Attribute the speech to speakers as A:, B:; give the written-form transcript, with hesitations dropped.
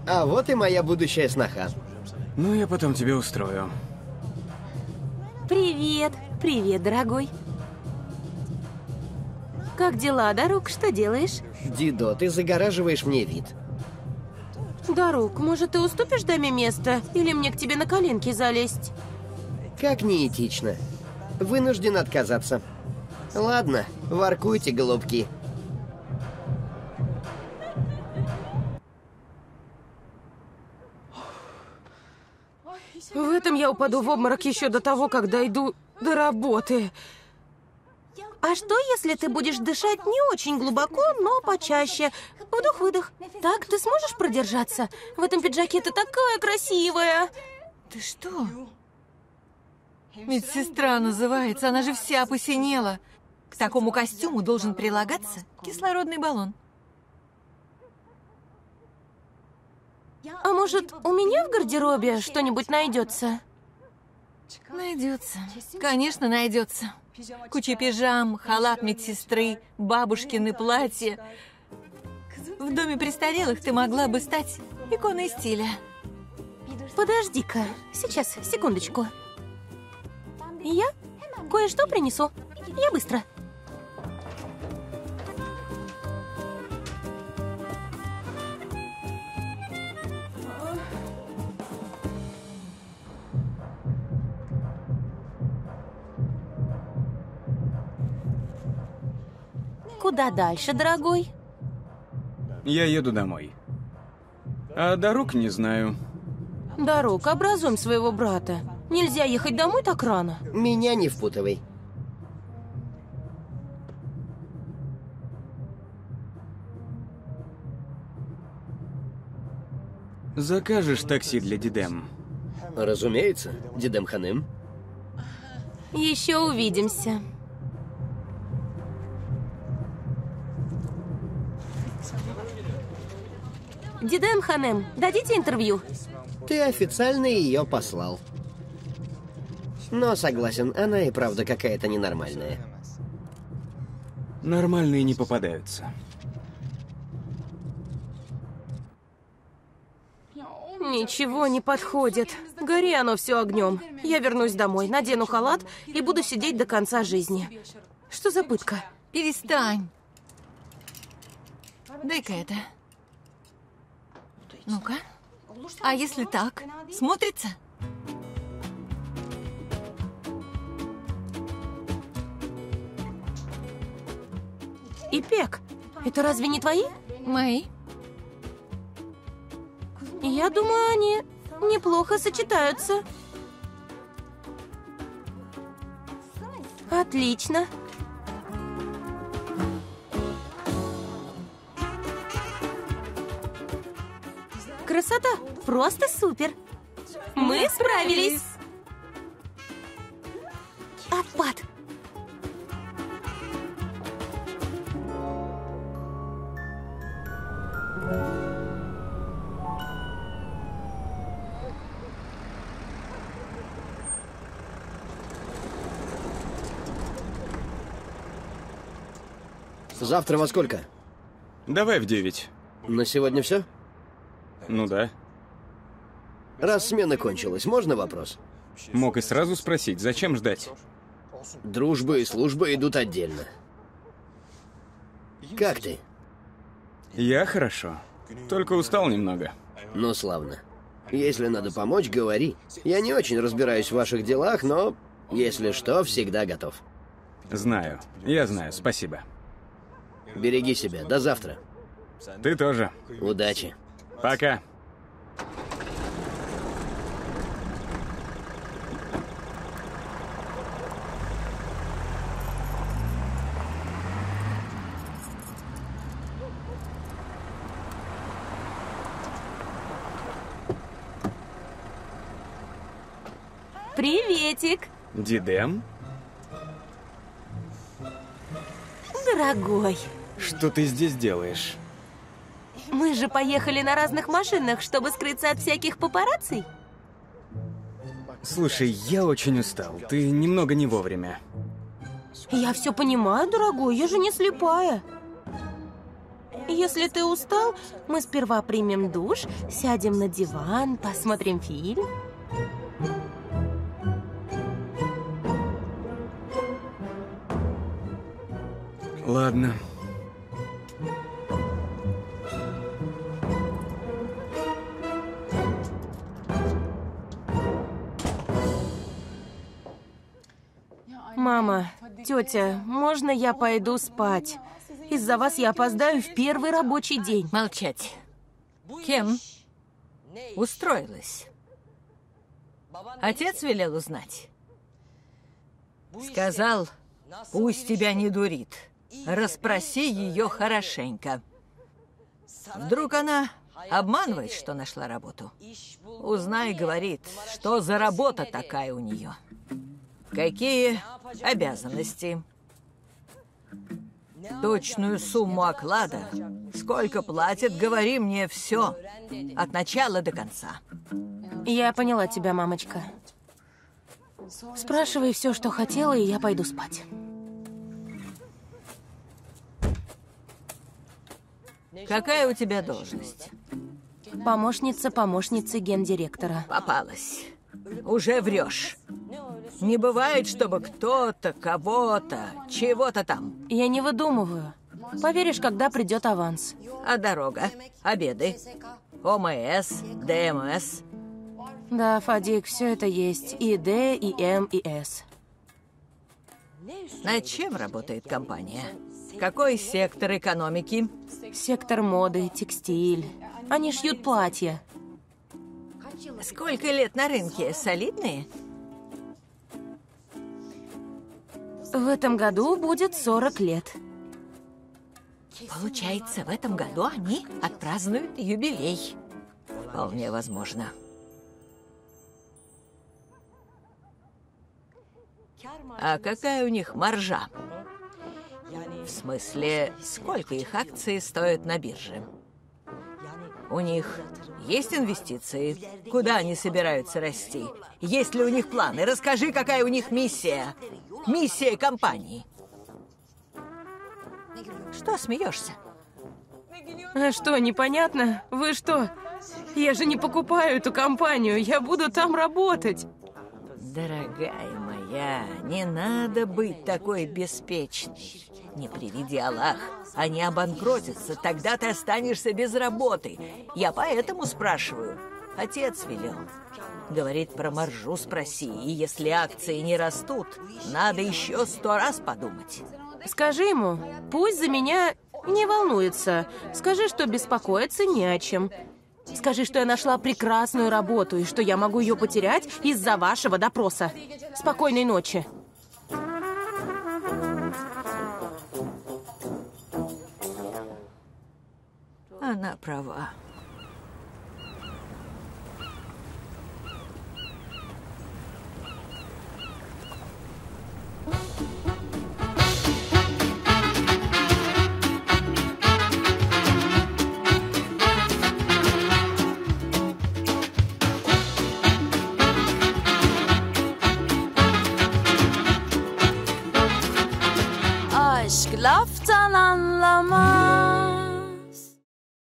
A: А вот и моя будущая сноха.
B: Ну, я потом тебе устрою.
C: Привет. Привет, дорогой. Как дела, Дарук? Что делаешь?
A: Дидо, ты загораживаешь мне вид.
C: Дарук, может, ты уступишь даме место? Или мне к тебе на коленки залезть?
A: Как неэтично. Вынужден отказаться. Ладно, воркуйте, голубки.
C: В этом я упаду в обморок еще до того, как дойду до работы. А что, если ты будешь дышать не очень глубоко, но почаще? Вдох-выдох. Так ты сможешь продержаться? В этом пиджаке ты такая красивая.
D: Ты что? Медсестра называется, она же вся посинела. К такому костюму должен прилагаться кислородный баллон.
C: А может, у меня в гардеробе что-нибудь найдется?
D: Найдется. Конечно, найдется. Куча пижам, халат медсестры, бабушкины платья. В доме престарелых ты могла бы стать иконой стиля.
C: Подожди-ка. Сейчас, секундочку. Я кое-что принесу. Я быстро. Куда дальше, дорогой?
B: Я еду домой. А дорог не знаю.
C: Дарук, образуем своего брата. Нельзя ехать домой так рано.
A: Меня не впутывай.
B: Закажешь такси для Дидем?
A: Разумеется, Дидем Ханым.
C: Еще увидимся. Дидем Ханым, дадите интервью?
A: Ты официально ее послал. Но согласен, она и правда какая-то ненормальная.
B: Нормальные не попадаются.
C: Ничего не подходит. Гори оно все огнем. Я вернусь домой, надену халат и буду сидеть до конца жизни. Что за пытка?
D: Перестань. Дай-ка это. Ну-ка. А если так? Смотрится?
C: Ипек, это разве не твои?
D: Мои.
C: Я думаю, они неплохо сочетаются. Отлично. Красота! Просто супер! Мы справились! Отпад!
A: Завтра во сколько?
B: Давай в 9.
A: На сегодня все?
B: Ну да.
A: Раз смена кончилась, можно вопрос?
B: Мог и сразу спросить, зачем ждать?
A: Дружба и служба идут отдельно. Как ты?
B: Я хорошо. Только устал немного.
A: Ну, славно. Если надо помочь, говори. Я не очень разбираюсь в ваших делах, но, если что, всегда готов.
B: Знаю. Я знаю. Спасибо.
A: Береги себя. До завтра.
B: Ты тоже.
A: Удачи.
B: Пока.
C: Приветик!
B: Дидем?
C: Дорогой,
B: Что ты здесь делаешь?
C: мы же поехали на разных машинах, чтобы скрыться от всяких папарацци.
B: Слушай, я очень устал. Ты немного не вовремя.
C: Я все понимаю, дорогой, я же не слепая. Если ты устал, мы сперва примем душ, сядем на диван, посмотрим фильм.
B: Ладно.
C: Мама, тетя, можно я пойду спать? Из-за вас я опоздаю в первый рабочий день.
D: Молчать. Кем устроилась? Отец велел узнать. Сказал, пусть тебя не дурит. Расспроси ее хорошенько. Вдруг она обманывает, что нашла работу. Узнай, говорит, что за работа такая у нее. Какие обязанности. Точную сумму оклада. Сколько платят, говори мне все. От начала до конца.
C: Я поняла тебя, мамочка. Спрашивай все, что хотела, и я пойду спать.
D: Какая у тебя должность?
C: Помощница помощницы гендиректора.
D: Попалась. Уже врешь. Не бывает, чтобы кто-то, кого-то, чего-то там.
C: Я не выдумываю. Поверишь, когда придет аванс.
D: А дорога, обеды, ОМС, ДМС.
C: Да, Фадик, все это есть. И Д, и М, и С.
D: Над чем работает компания? Какой сектор экономики?
C: Сектор моды, текстиль. Они шьют платья.
D: Сколько лет на рынке? Солидные?
C: В этом году будет 40 лет.
D: Получается, в этом году они отпразднуют юбилей. Вполне возможно. А какая у них маржа? В смысле, сколько их акции стоят на бирже? У них есть инвестиции? Куда они собираются расти? Есть ли у них планы? Расскажи, какая у них миссия? Миссия компании. Что смеешься?
C: А что, непонятно? Вы что? Я же не покупаю эту компанию, я буду там работать.
D: Дорогая моя, не надо быть такой беспечной. Не приведи Аллах, они обанкротятся, тогда ты останешься без работы. Я поэтому спрашиваю. Отец велел. Говорит, про маржу спроси, и если акции не растут, надо еще 100 раз подумать.
C: Скажи ему, пусть за меня не волнуется. Скажи, что беспокоиться не о чем. Скажи, что я нашла прекрасную работу и что я могу ее потерять из-за вашего допроса. Спокойной ночи.
D: Она права.